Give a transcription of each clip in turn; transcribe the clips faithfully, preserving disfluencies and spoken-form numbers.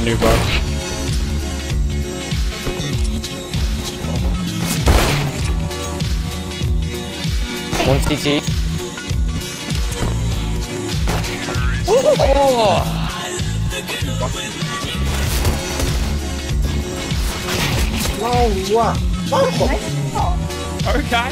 new bug. One C T. Oh! No, what? Okay.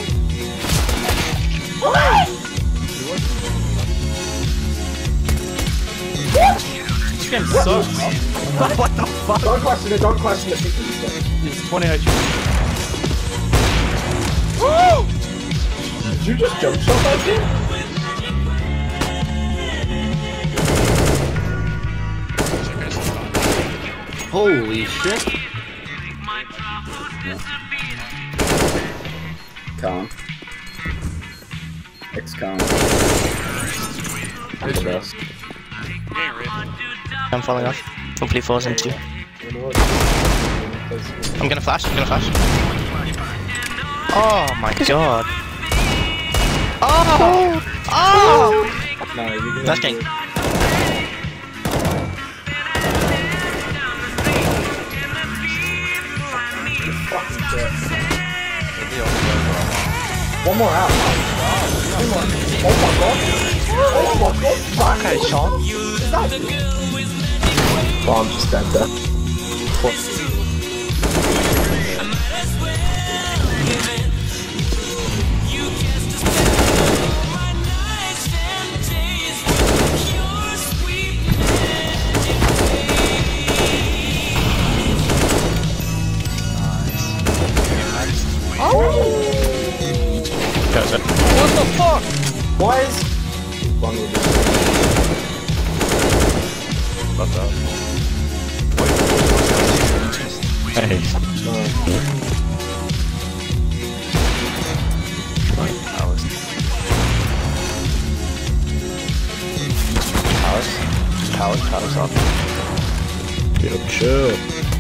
This game sucks. What the fuck? Don't question it, don't question it. It's twenty H P. Did you just jump shot that shit? Holy shit. Calm. X-Calm. I'm the best. I'm falling off. Hopefully falls into. I'm gonna flash, I'm gonna flash. Oh my god. Oh! Oh! No, you're gonna That's game. One more out. Two more. Oh my god. Oh my god. Okay, Sean. Is that oh, I'm just dead there. What the fuck? Why is What's up? Hey. Palace. Palace, palace off. Yo, chill.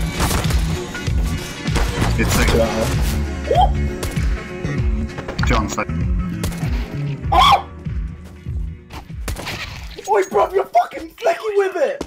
It's like uh, John's like oh! Oi, bro, you're fucking flecky with it!